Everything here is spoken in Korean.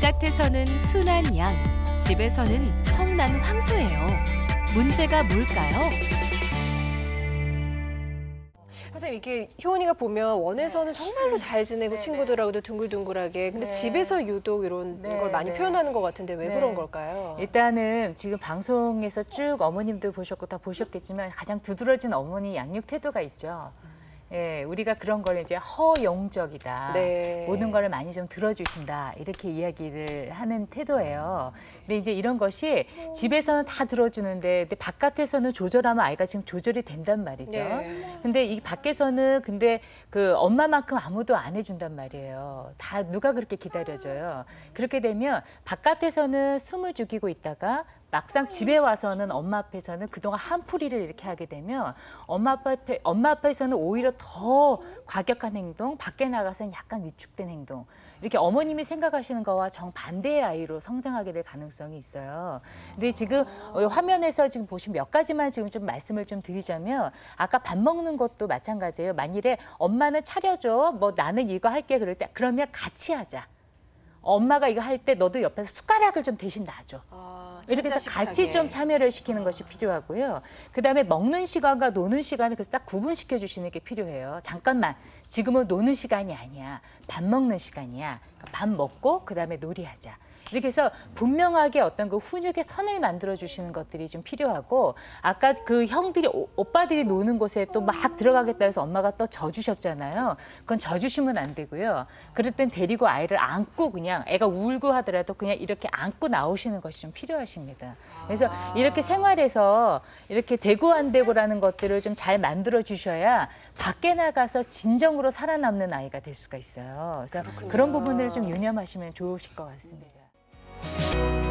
바깥에서는 순한 양, 집에서는 성난 황소예요. 문제가 뭘까요? 선생님, 이게 효은이가 보면 원에서는 정말로 잘 지내고 네, 친구들하고도 둥글둥글하게, 근데 네. 집에서 유독 이런 네, 걸 많이 네. 표현하는 것 같은데 왜 네. 그런 걸까요? 일단은 지금 방송에서 쭉 어머님도 보셨고 다 보셨겠지만 가장 두드러진 어머니 양육 태도가 있죠. 예, 우리가 그런 걸 이제 허용적이다. 네. 모든 걸 많이 좀 들어주신다. 이렇게 이야기를 하는 태도예요. 근데 이제 이런 것이 집에서는 다 들어주는데 근데 바깥에서는 조절하면 아이가 지금 조절이 된단 말이죠. 네. 근데 이 밖에서는 근데 그 엄마만큼 아무도 안 해준단 말이에요. 다 누가 그렇게 기다려줘요. 그렇게 되면 바깥에서는 숨을 죽이고 있다가 막상 집에 와서는 엄마 앞에서는 그동안 한풀이를 이렇게 하게 되면 엄마 앞에서는 오히려 더 과격한 행동, 밖에 나가서는 약간 위축된 행동. 이렇게 어머님이 생각하시는 거와 정반대의 아이로 성장하게 될 가능성이 있어요. 근데 지금 화면에서 지금 보시면 몇 가지만 지금 좀 말씀을 좀 드리자면 아까 밥 먹는 것도 마찬가지예요. 만일에 엄마는 차려줘, 뭐 나는 이거 할게 그럴 때 그러면 같이 하자. 엄마가 이거 할 때 너도 옆에서 숟가락을 좀 대신 놔줘. 이렇게 해서 같이 좀 참여를 시키는 것이 필요하고요. 그다음에 먹는 시간과 노는 시간을 그래서 딱 구분시켜 주시는 게 필요해요. 잠깐만, 지금은 노는 시간이 아니야. 밥 먹는 시간이야. 밥 먹고 그다음에 놀이하자. 이렇게 해서 분명하게 어떤 그 훈육의 선을 만들어 주시는 것들이 좀 필요하고 아까 그 형들이 오빠들이 노는 곳에 또 막 들어가겠다 해서 엄마가 또 져주셨잖아요. 그건 져주시면 안 되고요. 그럴 땐 데리고 아이를 안고 그냥 애가 울고 하더라도 그냥 이렇게 안고 나오시는 것이 좀 필요하십니다. 그래서 이렇게 생활에서 이렇게 되고 안 되고라는 것들을 좀 잘 만들어 주셔야 밖에 나가서 진정으로 살아남는 아이가 될 수가 있어요. 그래서 그런 부분들을 좀 유념하시면 좋으실 것 같습니다.